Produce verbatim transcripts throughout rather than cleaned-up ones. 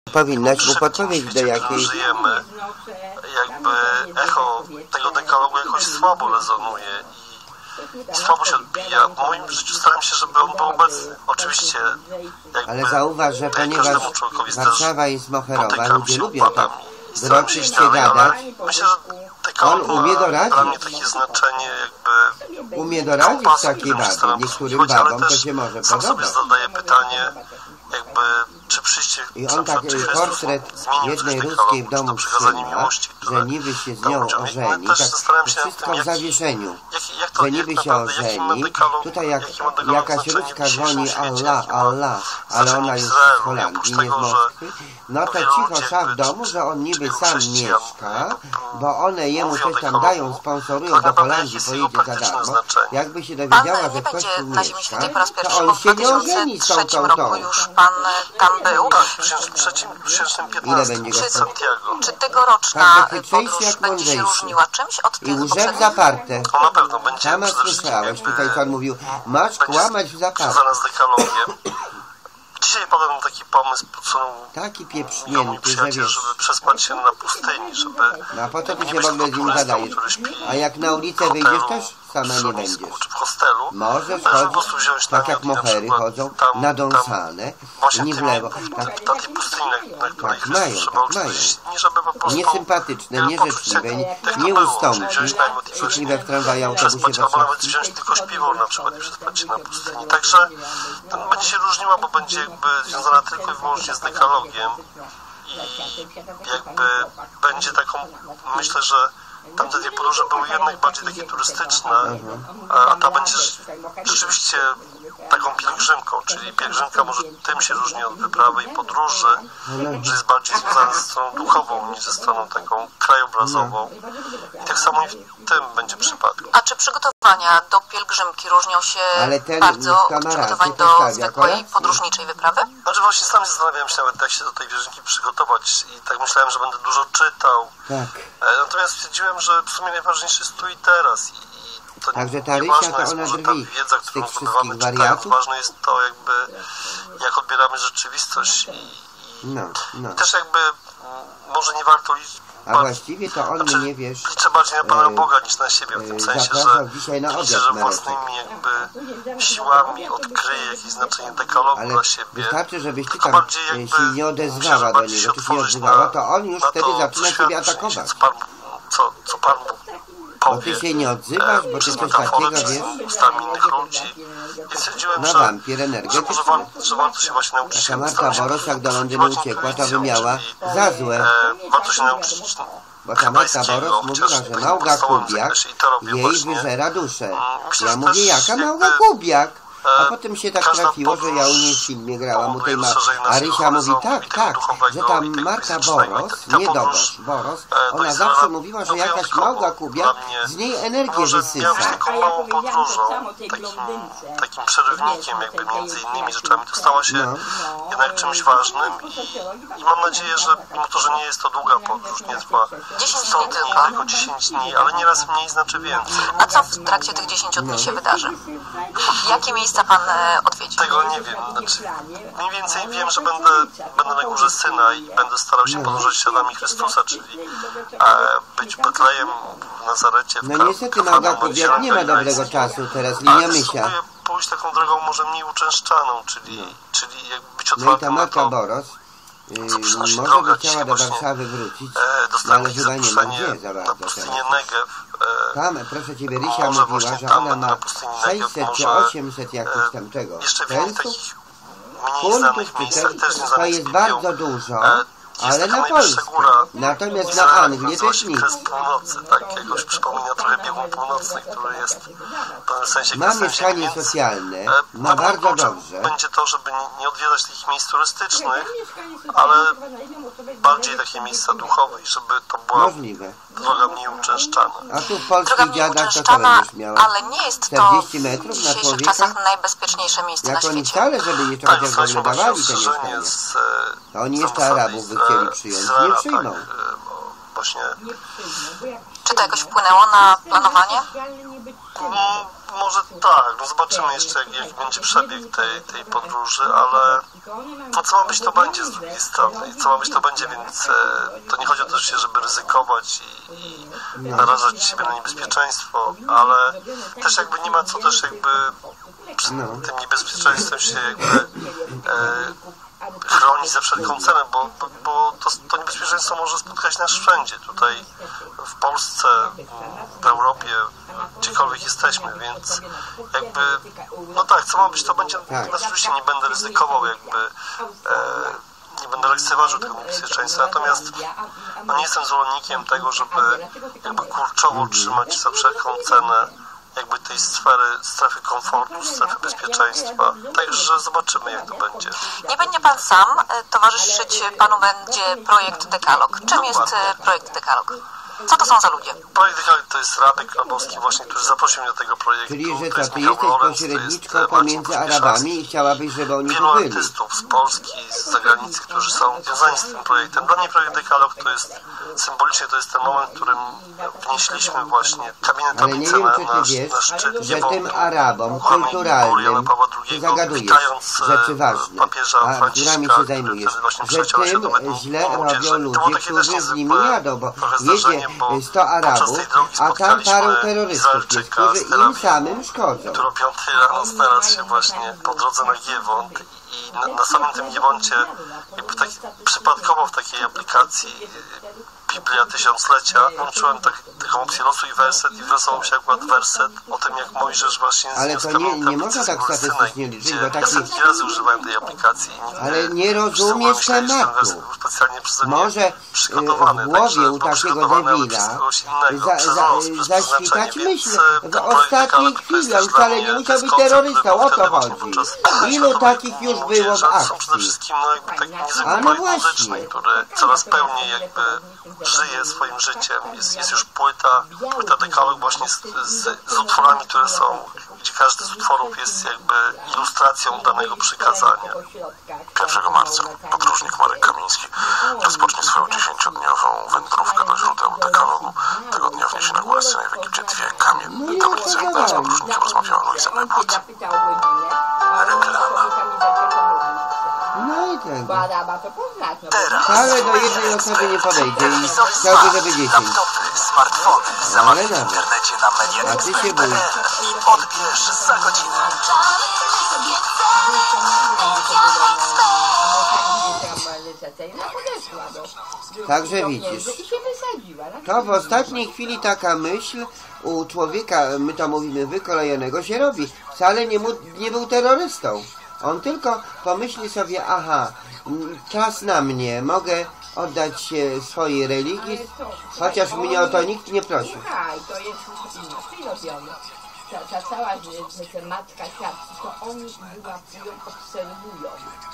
Powinnaś mu podpowiedzieć, do jakiej... żyjemy, jakby echo tego dekalogu jakoś słabo rezonuje i słabo się odbija. W moim życiu staram się, żeby on był obecny. Oczywiście, jakby, ale zauważ, że ponieważ Warszawa jest moherowa, ludzie lubią tak wroczyć się gadać. Myślę, że dekalog on umie doradzić. dla mnie takie znaczenie jakby... Umie doradzić takiej babie. Niektórym babom to się może sam podobać. sobie zadaję pytanie, jakby, czy przyjście... I on tak portret jednej ruskiej w domu trzyma, że niby się z nią ożeni, tak wszystko w zawieszeniu, że niby się ożeni, tutaj jak jakaś ruska dzwoni Allah, Allah, ale ona jest z Holandii, nie z Moskwy, no to cicho sza w domu, że on niby sam mieszka, bo one jemu coś tam dają, sponsorują do Holandii, pojedzie za darmo. Jakby się dowiedziała, że ktoś tu mieszka, to on się nie ożeni z tą tą tą. Był. Tak, w tysiąc piętnaście Ile będzie go stać? Czy tegoroczna Tak, podróż będzie się różniła czymś od I tych łże w poprzednich? zaparte. No na pewno będzie Sama przede wszystkim słyszałeś, jakby, tutaj pan mówił, masz kłamać w zaparte. związana z dekalogiem. Dzisiaj padł mi taki pomysł, podsunął Taki mój pieprznięty, że przyjaciel, wiesz. żeby przespać się na pustyni, żeby No a po co ty nie się być w ogóle z tylko nim turystą, zadajesz? który śpi A jak na ulicę w wyjdziesz, hotelu, też sama w nie schronisku będziesz. czy w hostelu. Możesz żeby po chodzić prostu wziąć tak jak namiot i na mohery przykład chodzą, tam- nadąsane, Właśnie nie w tymi- lewo. Tak, na tej pustyni, na, na której Tak, Chrystus mają, trzeba tak, mają. uczyć, nie żeby po prostu... Niesympatyczne, nieżyczliwe, nie, nie ustąpi, krzykliwe w tramwaju, autobusie Przespać, albo nawet warszawskim. wziąć tylko śpiwór na przykład i przespać się na pustyni. Także to będzie się różniła, bo będzie jakby związana tylko i wyłącznie z dekalogiem i jakby będzie taką, myślę, że tamte dwie podróże były jednak bardziej takie turystyczne, a ta będzie rzeczywiście taką pielgrzymką, czyli pielgrzymka może tym się różni od wyprawy i podróży, że jest bardziej związana ze stroną duchową niż ze stroną taką krajobrazową. I tak samo i w tym będzie przypadek. A czy przygotowania do pielgrzymki różnią się Ale ten bardzo od kamarad przygotowań się do postawia zwykłej kolację. podróżniczej wyprawy? Znaczy właśnie sam zastanawiałem się nawet, jak się do tej pielgrzymki przygotować i tak myślałem, że będę dużo czytał. Tak. E, Natomiast stwierdziłem, że w sumie najważniejsze jest tu i teraz. I, i to Także ta nieważne Rysia, to jest ona może ta drwi wiedza, z którą tych zdobywamy wszystkich czytając. wariatów. Ważne jest to jakby, jak odbieramy rzeczywistość. I, i No, no. też jakby m, może nie warto liczyć. A właściwie to on Znaczy, mnie, wiesz, liczę bardziej na Pana e, Boga niż na siebie, w tym e, sensie, zapraszał że dzisiaj na liczę, obiad że Mareczek. własnymi jakby siłami odkryję jakieś znaczenie dekalogu ale dla siebie. wystarczy, żebyś ty Tylko tam bardziej e, jakby się nie muszę, odezwała że do bardziej niego, czy się otworzyć odezwała, na- to on już na wtedy to, zaczyna co ciebie świat atakować. przyniesie, Co Pan, co, co Pan Bo powie. ty się nie odzywasz, bo ty Przez coś metafory, takiego, przez wiesz, ustami innych ludzi. I stwierdziłem, no że, wampir że może energetyczny. warto, że warto się właśnie nauczyć Taka się Marta staram się Boros, jak do Londynu posługiwać uciekła, to by intuicją, miała czyli, za złe. e, warto się nauczyć Bo ta Marta Boros mówiła, że takim Małga podstawowym Kubiak zakresie i to robię jej właśnie. wyżera duszę. Myślę, Ja że mówię, też jaka jakby, Małga Kubiak? A e, potem się tak każda trafiło, że ja u niej w podróż filmie grałam u tej powoduje ma... rozszerzenie A naszego Rysia mówi, horyzontu tak, i tego tak, duchowego, że ta i tego Marta fizycznego. Boros, I ta nie podróż, Dobosz, Boros, e, do ona Izraela, zawsze mówiła, że no, jakaś wyjątkowo Małga Kubiak dla mnie, z niej energię mimo że miałem być wysysa. taką małą podróżą, takim, takim przerywnikiem jakby między innymi rzeczami, to stała się No. jednak czymś ważnym i, i mam nadzieję, że mimo to, że nie jest to długa podróż, nie trwa dziesięć sto dni dni, tylko. tylko dziesięć dni, ale nieraz mniej znaczy więcej. A co w trakcie tych dziesięciu dni się wydarzy? Jakie miejsca Pan e, odwiedzi? Tego nie wiem, znaczy mniej więcej wiem, że będę, będę na górze Syna i będę starał się podążać śladami Chrystusa, czyli e, być Betlejem w Nazarecie, w No Ka- niestety Małga Kubiak nie ma dobrego czasu teraz, linia ale mysia. spróbuję pójść taką drogą może mniej uczęszczaną, czyli, czyli jakby być No i ta otwartym na Marta to, Boros co yy, przynosi może droga. by chciała Dzisiaj do właśnie, Warszawy wrócić, E, no dostałem ale takie chyba nie ma zaproszenie gdzie za na bardzo pustynię teraz. Negev. E, Tam, proszę Ciebie, Rysia może mówiła, właśnie że tam ona będę ma na pustyni Negev, sześćset czy może, osiemset jakichś tam czego, jeszcze wiele pensów, takich mniej punktów znanych czy miejscach też, też to związanych z jest Biblią. bardzo dużo, E, jest ale taka na najwyższa Polskę. góra Natomiast na Izraela, Anglię to nazywa jest się nic. Kres Północy, tak? Jakoś przypomina trochę biegun północny, który jest w pewnym sensie Ma kresem mieszkanie ziemi, więc, socjalne, e, ma pewnym bardzo kluczem dobrze. będzie to, żeby nie, nie odwiedzać takich miejsc turystycznych, ale bardziej takie miejsca duchowe i żeby to była Możliwe. droga mniej uczęszczana. A tu w Droga polskich mniej dziadach to co uczęszczana, będziesz miała? ale nie jest to czterdzieści w metrów na dzisiejszych człowieka? czasach najbezpieczniejsze miejsce na Jak oni świecie. wcale, żeby jeszcze Tak, chociaż dostaliśmy właśnie dawali te ostrzeżenie mieszkania. z, e, To oni z jeszcze ambasady Arabów by Izra- chcieli przyjąć. Izraela, Nie przyjmą. Tak, e, bo właśnie Czy to jakoś wpłynęło na planowanie? no, może tak, no zobaczymy jeszcze, jak, jak będzie przebieg tej, tej podróży, ale to, co ma być, to będzie z drugiej strony. I co ma być, to będzie, więc e, to nie chodzi o to, żeby ryzykować i, i narażać siebie na niebezpieczeństwo, ale też jakby nie ma co też jakby przed tym niebezpieczeństwem się jakby e, chronić za wszelką cenę, bo, bo, bo to, to niebezpieczeństwo może spotkać nas wszędzie, tutaj w Polsce, w Europie, gdziekolwiek jesteśmy, więc jakby, no tak, co ma być, to będzie, tak. Oczywiście nie będę ryzykował, jakby e, nie będę lekceważył tego niebezpieczeństwa, natomiast no, nie jestem zwolennikiem tego, żeby jakby kurczowo trzymać za wszelką cenę jakby tej sfery, strefy komfortu, strefy bezpieczeństwa. Także zobaczymy, jak to będzie. Nie będzie pan sam, towarzyszyć panu będzie projekt Dekalog. Czym jest projekt Dekalog? Co to są za ludzie? Projekt Dekalog to jest Radek Grabowski właśnie, który zaprosił mnie do tego projektu. Czyli, że to ty jesteś pośredniczką pomiędzy Arabami i chciałabyś, żeby oni wielu byli. artystów z Polski, z zagranicy, którzy są związani z tym projektem. Dla mnie projekt Dekalog to jest symbolicznie, to jest ten moment, w którym wnieśliśmy właśnie kamienne tablice na, na, na szczyt. Że tym Arabom kulturalnym ty zagadujesz rzeczy ważne, a którymi się zajmujesz, że tym źle robią ludzie, którzy z nimi jadą, bo jedzie sto Arabów, a tam parą terrorystów jest, którzy im samym szkodzą. Który o piątej rano znalazł się właśnie po drodze na Giewont i na, na samym tym Giewoncie, jakby tak, przypadkowo w takiej aplikacji Biblia Tysiąclecia włączyłem tak, taką opcję losu i werset i wylosował się akurat werset o tym, jak Mojżesz właśnie ale to nie, nie można tak statystycznie liczyć, bo taki... Ja setki razy używałem tej aplikacji i nigdy ale nie rozumiesz tematu. Może w głowie u takiego debila za, za, zaświtać myśl w ostatniej chwili, on wcale nie musiał być terrorystą, o to chodzi. Ilu takich już było w akcji? A no właśnie. Który coraz pełniej jakby żyje swoim życiem. Jest, jest już płyta, płyta Dekalog właśnie z, z, z utworami, które są, gdzie każdy z utworów jest jakby ilustracją danego przykazania. pierwszego marca podróżnik Marek Kamiński rozpocznie swoją dziesięciodniową wędrówkę do źródeł Dekalogu. Tego dnia wniesie na górę sceny w Egipcie dwie kamienne tablice. Z podróżnikiem rozmawiała Luisa Najpłat. Reklama. No i tak. Teraz. Ale do jednej osoby nie podejdzie i chciałby, żeby dziesięć. Laptopy, smartfony, zamawiaj w internecie na media A ty się bój. i odbierz za godzinę. Także widzisz, to w ostatniej chwili taka myśl u człowieka, my to mówimy, wykolejonego się robi. Wcale nie, mu, nie był terrorystą. On tylko pomyśli sobie, aha, czas na mnie, mogę oddać się swojej religii, chociaż mnie o to nikt nie prosił. Słuchaj, to jest inaczej robione. Ta, ta cała ta matka świadków, to oni wyłapują, obserwują,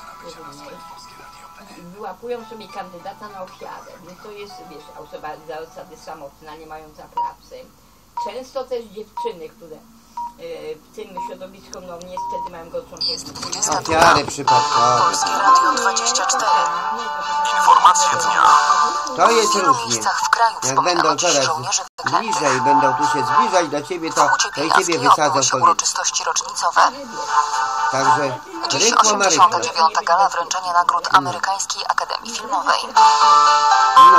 wyłapują sobie kandydata na ofiarę. Więc to jest, wiesz, osoba za zasady samotna, nie mająca pracy. Często też dziewczyny, które w tym środowisku, no niestety mają gorszą dwudziesta ofiary przypadkowe. Polskie Radio dwadzieścia cztery. Informacje dnia. To jest W wielu różnie. miejscach w kraju Jak będą coraz bliżej, będą tu się zbliżać do ciebie, to, to i ciebie wysadzą w uroczystości rocznicowe. Także Dziś rykło ma osiemdziesiąta rykło. dziewiąta gala wręczenia nagród Amerykańskiej Akademii Filmowej. No.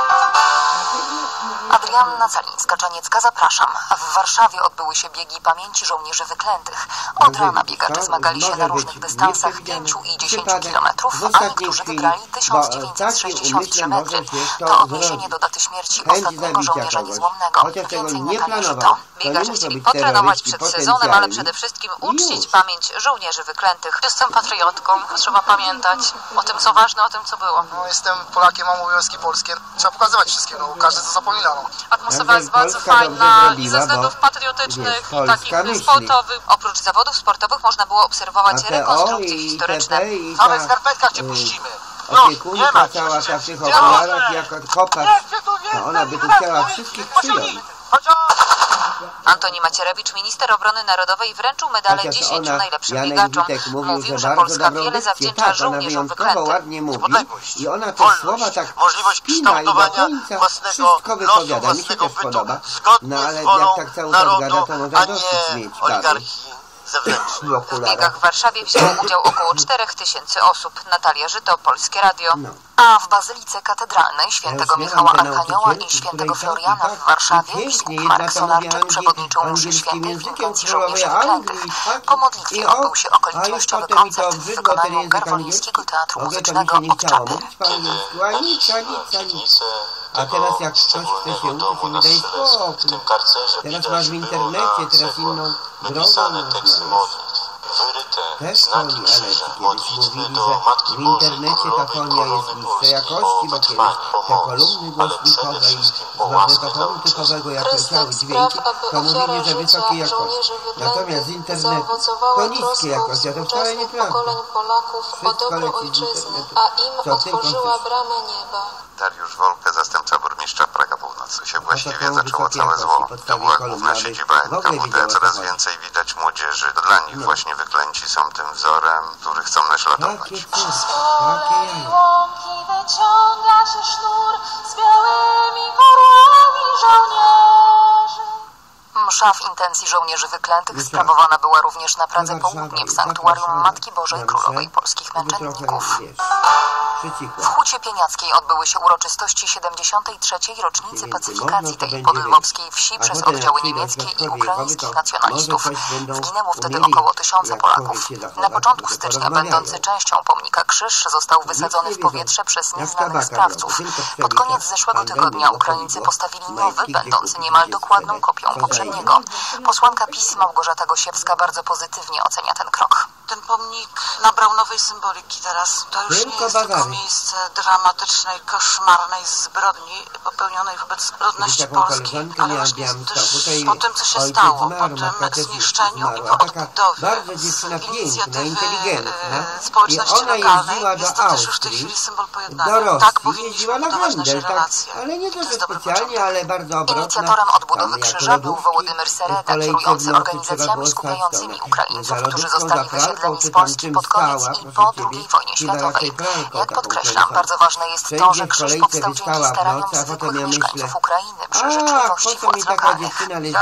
Adrianna Calińska-Czaniecka, zapraszam. W Warszawie odbyły się biegi pamięci żołnierzy wyklętych. Od rana biegacze zmagali się na różnych dystansach pięciu i dziesięciu kilometrów, a niektórzy wygrali tysiąc dziewięćset sześćdziesiąt trzy metry. To odniesienie do daty śmierci ostatniego żołnierza niezłomnego. Więcej na kalendarzu to. Biegacze chcieli potrenować przed sezonem, ale przede wszystkim uczcić pamięć żołnierzy wyklętych. Jestem patriotką, trzeba pamiętać o tym, co ważne, o tym, co było. No, jestem Polakiem, mam obowiązki polskie. Trzeba pokazywać wszystkim, no każdy to zapomina. No. Atmosfera jest bardzo fajna i ze względów patriotycznych i takich sportowych. Oprócz zawodów sportowych można było obserwować rekonstrukcje historyczne. W nowych skarpetkach cię puścimy. Opiekunka cała ta w tych okularach, jak kopacz, to ona by tu chciała wszystkich przyjąć. Antoni Macierewicz, minister obrony narodowej, wręczył medale dziesięciu najlepszym biegaczom. Mówił, że Polska wiele zawdzięcza żołnierzom wyklętym. I ona te słowa tak spina i do końca wszystko wypowiada. Mi się też podoba. No ale jak tak cały czas gada, to może dosyć mieć baby. W biegach w Warszawie wzięło udział około czterech tysięcy osób. Natalia Żyto, Polskie Radio. No. A w Bazylice Katedralnej świętego Michała Archanioła i świętego Floriana w Warszawie biskup Marek Solarczyk przewodniczył mszy świętej w intencji żołnierzy wyklętych. Po modlitwie odbył się okolicznościowy koncert w wykonaniu Garwolińskiego Teatru Muzycznego od Czapy. A teraz jak ktoś chce się uczyć, to daj spokój. Teraz masz w internecie, teraz inną drogą też foni, ale kiedyś mówili, że w internecie ta fonia jest niższej jakości, bo kiedyś te kolumny głośnikowe i z magnetofonu typowego, jak leciały dźwięki, to mówili, że wysokiej jakości. Natomiast z internetu to niskie jakości, a to wcale nieprawda. Wszystko leci z internetu, co tylko chcesz. Dariusz Wolke, zastępca burmistrza Praga Północy, się właściwie zaczęło całe zło. To była główna siedziba N K W D. Coraz więcej widać młodzieży. To dla nich właśnie wyklęci są tym wzorem, który chcą naśladować. Takie coś, takie jaja. Łąki wyciąga się sznur z białymi orłami żołnierzy. Msza w intencji żołnierzy wyklętych sprawowana była również na Pradze Południe w sanktuarium Matki Bożej Królowej Polskich Męczenników. W Hucie Pieniackiej odbyły się uroczystości siedemdziesiątej trzeciej rocznicy pacyfikacji tej podlwowskiej wsi przez oddziały niemieckie i ukraińskich nacjonalistów. Zginęło wtedy około tysiąca Polaków. Na początku stycznia będący częścią pomnika krzyż został wysadzony w powietrze przez nieznanych sprawców. Pod koniec zeszłego tygodnia Ukraińcy postawili nowy, będący niemal dokładną kopią poprzedniego. Posłanka PiS Małgorzata Gosiewska bardzo pozytywnie ocenia ten krok. Ten pomnik nabrał nowej symboliki teraz. To już nie jest tylko miejsce dramatycznej, koszmarnej zbrodni popełnionej wobec ludności polskiej, ale właśnie też po tym, co się stało, po tym zniszczeniu i po odbudowie z inicjatywy społeczności lokalnej jest to też już w tej chwili symbol pojednania. Tak powinniśmy budować nasze relacje. Ale nie to, że specjalnie, ale bardzo obrotne. Inicjatorem odbudowy krzyża był Wołodymyr Sereda, kierujący organizacjami skupiającymi Ukraińców, którzy zostali wysiedleni z Polski pod koniec i po drugiej wojnie światowej. Jak podkreślam, bardzo ważne jest to, że krzyż powstał dzięki staraniom zwykłych mieszkańców Ukrainy przy życzliwości władz lokalnych.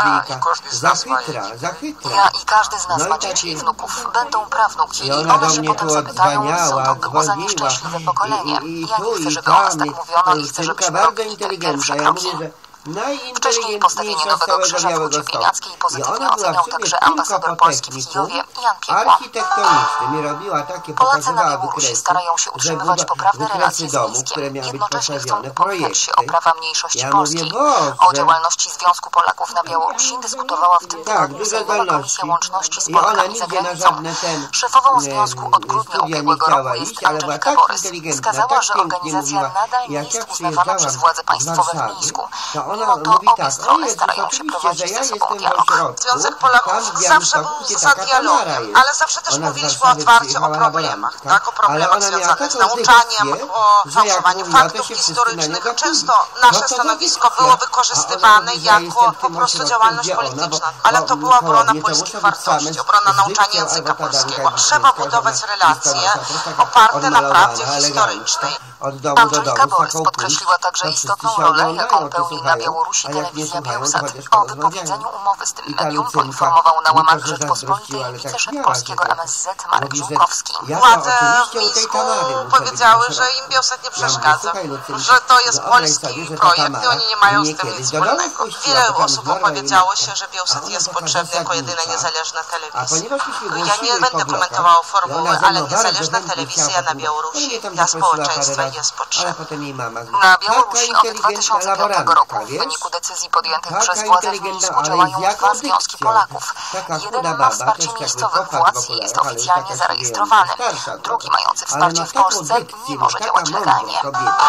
Ja i każdy z nas ma dzieci i wnuków. Będą prawnuki i one się potem zapytają, co to było za nieszczęśliwe pokolenie. Ja nie chcę, żeby o nas tak mówiono i chcę, żebyśmy robili te pierwsze kroki. Wcześniej postawienie nowego krzyża w Hucie Pieniackiej pozytywnie oceniał także ambasador Polski w Kijowie Jan Piekło. Polacy na Białorusi starają się utrzymywać poprawne relacje z Mińskiem. Jednocześnie chcą upomnieć się o prawa mniejszości polskiej. O działalności Związku Polaków na Białorusi dyskutowała w tym tygodniu Sejmowa Komisja Łączności z Polakami za granicą. Szefową Związku od grudnia ubiegłego roku jest Angelika Borys. Wskazała, że organizacja nadal nie jest uznawana przez władze państwowe w Mińsku. Mimo to obie strony starają się prowadzić ze sobą dialog. Związek Polaków zawsze był za dialogiem, ale zawsze też mówiliśmy otwarcie o problemach, tak? O problemach związanych z nauczaniem, o fałszowaniu faktów historycznych. Często nasze stanowisko było wykorzystywane jako po prostu działalność polityczna, ale to była obrona polskich wartości, obrona nauczania języka polskiego. Trzeba budować relacje oparte na prawdzie historycznej. Angelika Borys podkreśliła także istotną rolę, jaką pełni na Białorusi telewizja Biełsat. O wypowiedzeniu umowy z tym medium poinformował na łamach Rzeczpospolitej wiceszef polskiego M S Z Marek Żółkowski. Władze w Mińsku powiedziały, że im Biełsat nie przeszkadza, że to jest polski projekt i oni nie mają z tym nic wspólnego. Wiele osób opowiedziało się, że Biełsat jest potrzebny jako jedyna niezależna telewizja. Ja nie będę komentowała formuły, ale niezależna telewizja na Białorusi dla społeczeństwa jest potrzebna. Na Białorusi od dwa tysiące piątego roku w wyniku decyzji podjętych przez władze w Mińsku działają dwa związki Polaków. Jeden ma wsparcie miejscowych władz i jest oficjalnie zarejestrowany. Drugi, mający wsparcie w Polsce, nie może działać legalnie.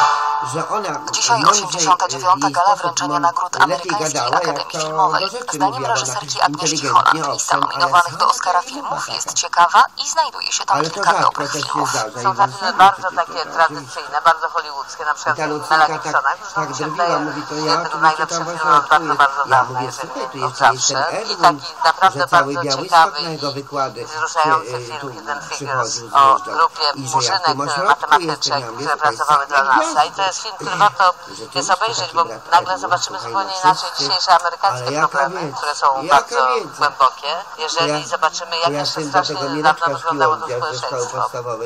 że ona Dzisiaj osiemdziesiąta dziewiąta gala wręczenia nagród Amerykańskiej Akademii Filmowej. Zdaniem reżyserki Agnieszki Holland lista nominowanych do Oscara filmów jest ciekawa i znajduje się tam kilka dobrych filmów. Są za filmy bardzo takie tradycyjne, bardzo hollywoodzkie, na przykład Mela Gibsona, tak drwiła, mówi to ja, to najlepszy film od bardzo, bardzo dawna, jeżeli od zawsze. I taki naprawdę bardzo ciekawy i wzruszający film Hidden Figures o grupie murzynek, matematyczek, które pracowały dla NASA. I to jest film, który warto jest obejrzeć, bo nagle zobaczymy zupełnie inaczej dzisiejsze amerykańskie problemy, które są bardzo głębokie. Jeżeli zobaczymy, jak jeszcze strasznie dawno wyglądało to społeczeństwo.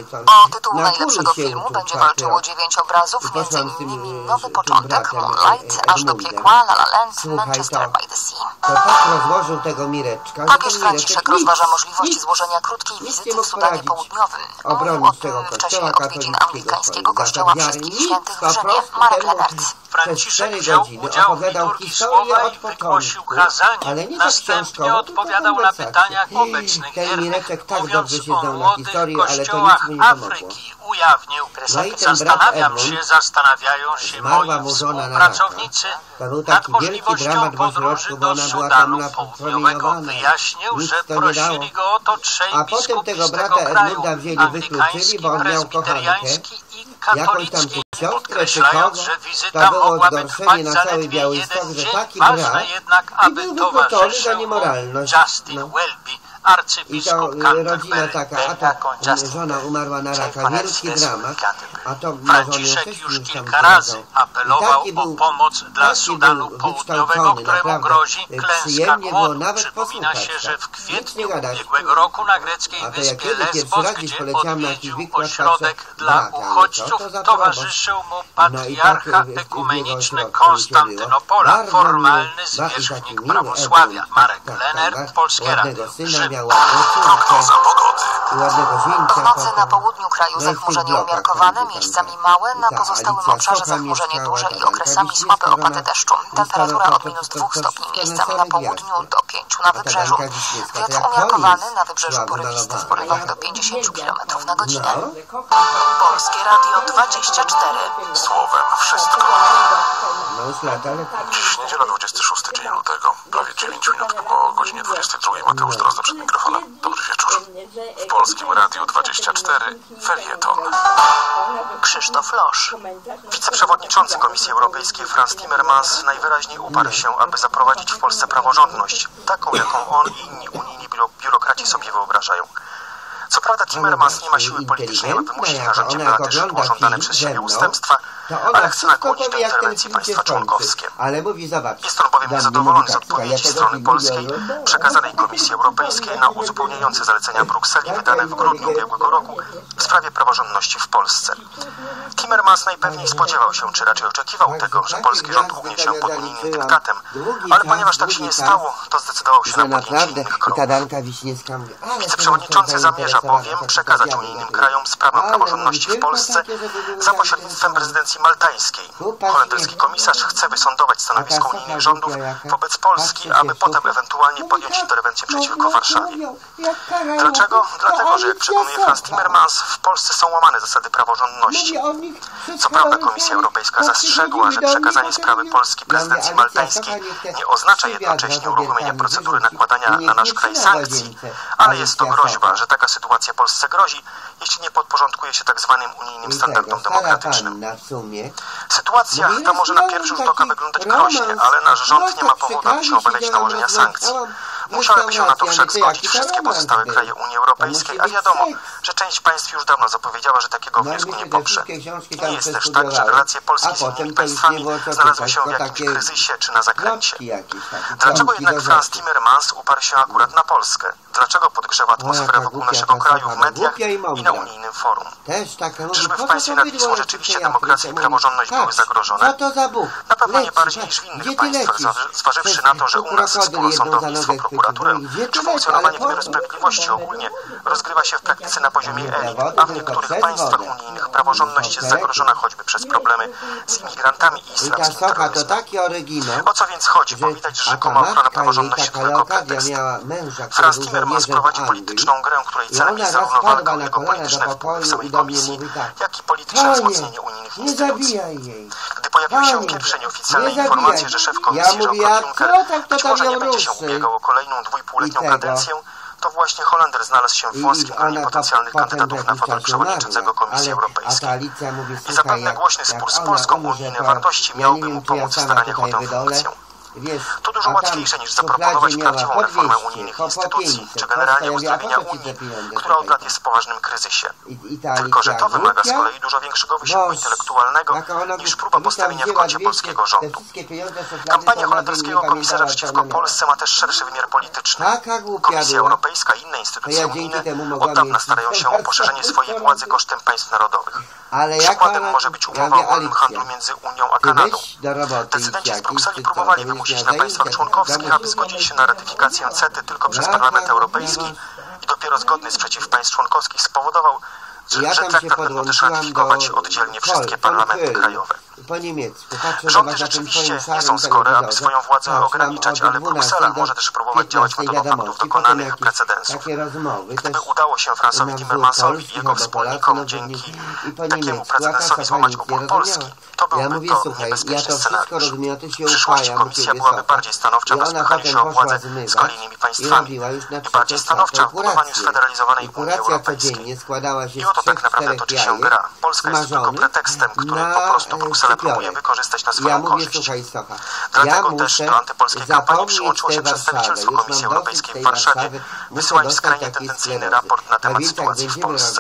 O tytuł najlepszego filmu będzie walczyło dziewięć obrazów, między innymi Nowy Początek, Moonlight, Aż do piekła, La La Land, Manchester by the Sea. To tak rozłożył tego Mireczka. Papież Franciszek rozważa możliwość złożenia krótkiej wizyty w Sudanie Południowym. Mówił o tym w czasie odwiedzin anglikańskiego kościoła Wszystkich Świętych w Rzymie Marek Lenart. Franciszek wziął udział w liturgii słowa i wygłosił kazanie. Następnie odpowiadał na pytania obecnych wiernych, mówiąc o młodych kościołach Afryki. Ujawnił: zastanawiam się, zastanawiają się moi współpracownicy nad możliwością podróży do Sudanu Południowego. Wyjaśnił, że prosili go o to trzej biskupi z tego kraju, anglikański, prezbiteriański i katolicki, podkreślając, że wizyta mogłaby trwać zaledwie jeden dzień. Ważne jednak, aby towarzyszył mu Justin Welby, arcybiskup rodzina taka, a to żona umarła na raka, wielki dramat, a to Franciszek już kilka razy apelował o pomoc dla Sudanu Południowego, któremu grozi klęska głodu. Przypomina się, że w kwietniu ubiegłego roku na greckiej wyspie Lesbos, gdzie odwiedził ośrodek dla uchodźców, towarzyszył mu patriarcha ekumeniczny Konstantynopola, formalny zwierzchnik prawosławia. Marek Lenart, Polskie Radio. Prognoza pogody. W nocy na południu kraju zachmurzenie umiarkowane, miejscami małe, na pozostałym obszarze zachmurzenie duże i okresami słabe opady deszczu. Temperatura od minus dwóch stopni miejscami na południu do pięciu na wybrzeżu. Wiatr umiarkowany, na wybrzeżu porywisty w porywach do pięćdziesięciu kilometrów na godzinę. Polskie Radio dwadzieścia cztery. Słowem wszystko. Dziś niedziela, dwudziesty szósty dzień lutego, prawie dziewięć minut po godzinie dwudziestej drugiej. Mateusz Drozda przed mikrofonem. Dobry wieczór. W Polskim Radiu dwadzieścia cztery felieton. Krzysztof Losz. Wiceprzewodniczący Komisji Europejskiej Frans Timmermans najwyraźniej uparł się, aby zaprowadzić w Polsce praworządność, taką jaką on i inni unijni biurokraci sobie wyobrażają. Co prawda Timmermans nie ma siły politycznej, aby wymusić na rządzie Beaty Szydło żądane przez siebie ustępstwa, ale chce nakłonić do interwencji państwa członkowskie. Jest on bowiem niezadowolony z odpowiedzi strony polskiej przekazanej Komisji Europejskiej na uzupełniające zalecenia Brukseli wydane w grudniu ubiegłego roku w sprawie praworządności w Polsce. Timmermans najpewniej spodziewał się, czy raczej oczekiwał tego, że polski rząd ugnie się pod unijnym dyktatem, ale ponieważ tak się nie stało, to zdecydował się na podjęcie innych kroków. Wiceprzewodniczący zamierza bowiem przekazać unijnym krajom sprawę praworządności w Polsce za pośrednictwem prezydencji maltańskiej. Holenderski komisarz chce wysądować stanowisko unijnych rządów wobec Polski, aby potem ewentualnie podjąć interwencję przeciwko Warszawie. Dlaczego? Dlatego, że jak przekonuje Frans Timmermans, w Polsce są łamane zasady praworządności. Co prawda Komisja Europejska zastrzegła, że przekazanie sprawy Polski prezydencji maltańskiej nie oznacza jednocześnie uruchomienia procedury nakładania na nasz kraj sankcji, ale jest to groźba, że taka sytuacja Polsce grozi, jeśli nie podporządkuje się tak zwanym unijnym standardom demokratycznym. Sytuacja ta może na pierwszy rzut oka wyglądać groźnie, ale nasz rząd nie ma powodu, aby się obawiać nałożenia sankcji. Musiałyby się na to wszak zgodzić wszystkie pozostałe kraje Unii Europejskiej, a wiadomo, że część państw już dawno zapowiedziała, że takiego wniosku nie poprze. Nie jest też tak, że relacje Polski z innymi państwami znalazły się w jakimś kryzysie czy na zakręcie. Dlaczego jednak Frans Timmermans uparł się akurat na Polskę? Dlaczego podgrzewa atmosferę wokół naszego kraju w mediach i na unijnym forum? Czyżby w państwie nad Wisłą rzeczywiście demokracja i praworządność były zagrożone? Na pewno nie bardziej niż w innych państwach, zważywszy na to, że u nas sporo sądownictwo, prokuraturę czy funkcjonowanie wymiaru sprawiedliwości ogólnie rozgrywa się w praktyce na poziomie elit, a w niektórych państwach unijnych których praworządność jest zagrożona choćby przez problemy z imigrantami i islamskim terroryzmem. O co więc chodzi? Bo widać, że rzekoma ochrona praworządności to tylko pretekst. Franz Timmermans prowadzi polityczną grę, której celem jest zarówno walka o jego polityczne wpływy w samej komisji, jak i polityczne wzmocnienie unijnych instytucji. Gdy pojawiły się pierwsze nieoficjalne informacje, że szef komisji Jean-Claude Juncker być może nie będzie się ubiegał o kolejną dwójpółletnią kadencję, to właśnie Holender znalazł się w włoskim gronie potencjalnych kandydatów na fotel przewodniczącego Komisji Europejskiej. I zapewne głośny spór z Polską o unijne wartości miałby mu pomóc w staraniach o tę funkcję. To dużo łatwiejsze niż zaproponować prawdziwą reformę unijnych instytucji, czy generalnie uzdrowienia Unii, która od lat jest w poważnym kryzysie. Tylko że to wymaga z kolei dużo większego wysiłku intelektualnego niż próba postawienia w kącie polskiego rządu. Kampania holenderskiego komisarza przeciwko Polsce ma też szerszy wymiar polityczny. Komisja Europejska i inne instytucje unijne od dawna starają się o poszerzenie swojej władzy kosztem państw narodowych. Przykładem może być umowa o wolnym handlu między Unią a Kanadą. Decydenci z Brukseli próbowali wymusić na państwach członkowskich, aby zgodzili się na ratyfikację CETY tylko przez Parlament Europejski i dopiero zgodny sprzeciw państw członkowskich spowodował, że, że traktat będą też ratyfikować oddzielnie wszystkie parlamenty krajowe. Po niemiecku. Rządy rzeczywiście nie są skore, aby swoją władzę ograniczać, ale Bruksela może też próbować działać metodą faktów dokonanych precedensów. Gdyby udało się Franzowi Timmermansowi i jego wspólnikom dzięki takiemu precedensowi złamać opór Polski, to byłby to niebezpieczny scenariusz. W przyszłości Komisja byłaby bardziej stanowcza w spychaniu się o władzę z kolejnymi państwami i bardziej stanowcza w budowaniu sfederalizowanej Unii Europejskiej. I oto tak naprawdę toczy się gra. Polska jest tylko pretekstem, który po prostu Bruksela próbuje wykorzystać na swoją korzyść. Dlatego też do antypolskiej kampanii przyłączyło się przedstawicielstwo Komisji Europejskiej w Warszawie, wysyłając skrajnie tendencyjny raport na temat sytuacji w Polsce.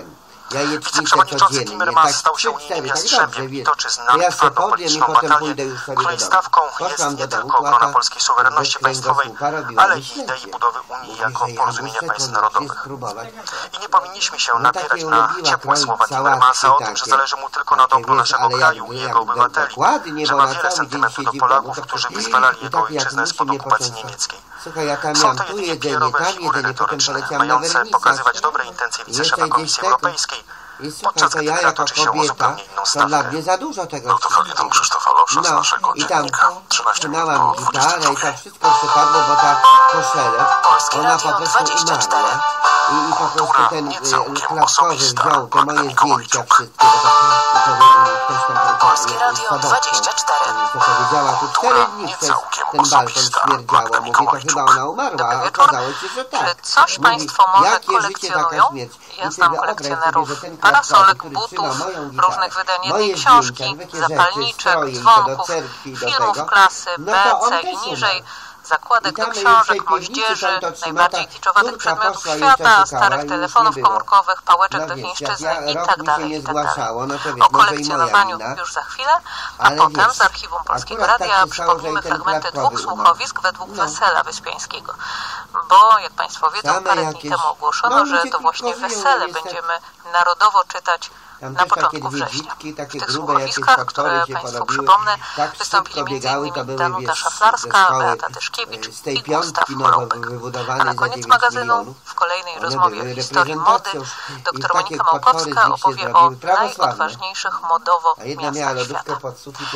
Wiceprzewodniczący Timmermans stał się unijnym jastrzębiem i toczy z nami twardą polityczną batalię, której stawką jest nie tylko obrona polskiej suwerenności państwowej, ale i idei budowy Unii jako porozumienia państw narodowych. I nie powinniśmy się napierać na ciepłe słowa Timmermansa o tym, że zależy mu tylko na dobru naszego kraju i jego obywateli, że ma wiele sentymentu do Polaków, którzy wyzwalali jego ojczyznę spod okupacji niemieckiej. Są to jedynie P R-owe figury retoryczne, mające pokazywać dobre intencje wiceszefa Komisji Europejskiej, podczas gdy gra toczy się o zupełnie inną stawkę. Autofeliton Krzysztofa Lowsza z naszego dziennika. trzynaście minut po dwudziestej drugiej. I tak wszystko przypadło, bo ta koszele, ona po prostu umarła. I, i po prostu ten klapkowy wziął te moje zdjęcia wszystkie, bo to, to, ktoś tam Polskie Radio dwadzieścia cztery. To powiedziała tu cztery dni przez ten balkon śmierdziało. Mówi, to chyba ona umarła, a okazało się, że tak. Czy coś Mówi, Państwo może jakie kolekcjonują? Życie, Ja znam kolekcjonerów parasolek, butów, różnych wydań jednej książki, zapalniczek, dzwonków, filmów klasy B, C i niżej, zakładek do książek, moździerzy, najbardziej kiczowatych przedmiotów świata, starych telefonów komórkowych, pałeczek do chińszczyzny itd. itd. O kolekcjonowaniu już za chwilę, a potem z archiwum Polskiego Radia przypomnimy fragmenty dwóch słuchowisk według Wesela Wyspiańskiego. Bo, jak Państwo wiedzą, parę dni temu ogłoszono, że to właśnie Wesele będziemy narodowo czytać na początku września. W tych słuchowiskach, które Państwu przypomnę, wystąpili między innymi Danuta Szaflarska, Beata Tyszkiewicz i Gustaw Chorobek. A na koniec magazynu, w kolejnej rozmowie o historii mody, dr Monika Małkowska opowie o najodważniejszych modowo miastach świata.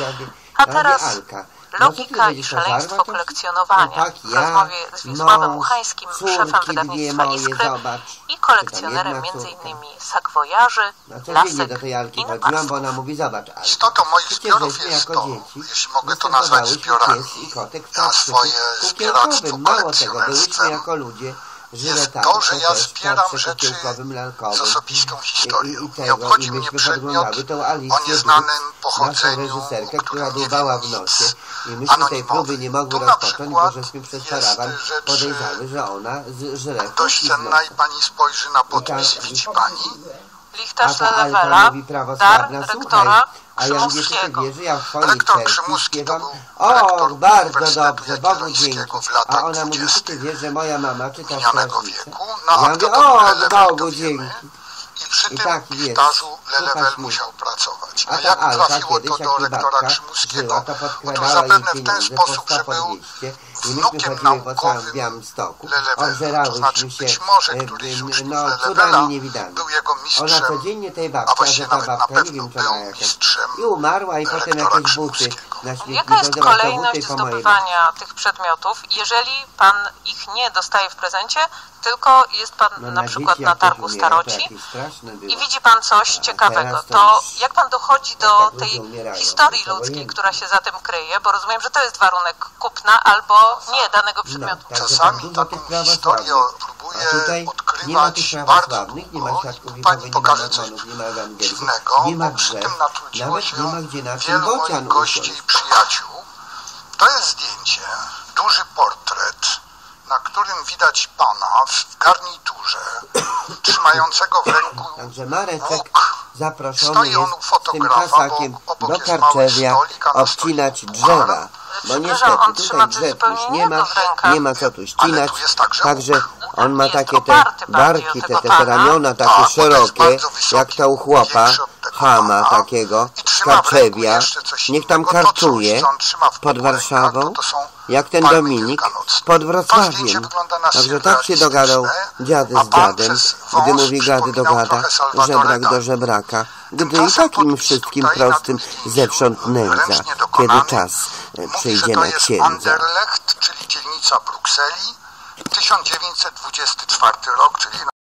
A teraz logika i szaleństwo kolekcjonowania w rozmowie z Wiesławem Uchańskim, szefem wydawnictwa Iskry i kolekcjonerem między innymi sakwojaży, lasek i napastów. Istotą moich zbiorów jest to, jeśli mogę to nazwać zbiorami, ja swoje zbieractwo kolekcjonerskie, jest to, że ja zbieram rzeczy z osobistą historią. Nie obchodzi mnie przedmiot o nieznanym pochodzeniu, który nie wiem nic anonimowy. Tu na przykład jest rzecz dość cenna i pani spojrzy na podpis, widzi pani. Lichtarz Lelewela, dar rektora Krzymuskiego. Rektor Krzymuski to był rektor Uniwersytetu Jagiellońskiego w latach dwudziestych minionego wieku. No a kto to był Lelewel, i przy tym lichtarzu Lelewel musiał pracować. A jak trafiło to do rektora Krzymuskiego? No to zapewne w ten sposób, że był I myśmy chodziły po całym Białymstoku, obżerałyśmy się no, cudami niewidzianymi. Ona codziennie tej babci, a że ta babka, nie wiem, czy ona jakaś, i umarła, i potem jakieś buty na śmietniku. Jaka jest kolejność zdobywania tych przedmiotów, jeżeli pan ich nie dostaje w prezencie, tylko jest pan no, na, na przykład na targu staroci i widzi pan coś ciekawego, to, to jak pan dochodzi do tak tej umierają, historii ludzkiej, która się za tym kryje, bo rozumiem, że to jest warunek kupna albo nie danego przedmiotu. No, czasami taką historię próbuje odkrywać bardzo długo. Nie ma pani pokaże coś dziwnego, nie ma drzew, nawet nie ma gdzie na czym bocian gości i przyjaciół. To jest zdjęcie, duży portret, na którym widać pana w garniturze, trzymającego w ręku Także Mareczek zaproszony jest z tym prasakiem do Karczewia obcinać drzewa. Bo niestety tutaj drzew już nie ma, nie ma co tu ścinać, także on ma takie te barki, te, te, te ramiona takie szerokie, jak to u chłopa, chama takiego, z Karczewia. Niech tam karczuje pod Warszawą, jak ten Dominik pod Wrocławiem. Także tak się dogadał dziady z dziadem, gdy mówi gady do gada, żebrak do żebraka, gdy i takim wszystkim prostym zewsząd nędza, kiedy czas przyjdzie na księdza. Anderlecht, czyli dzielnica Brukseli, tysiąc dziewięćset dwudziesty czwarty rok, czyli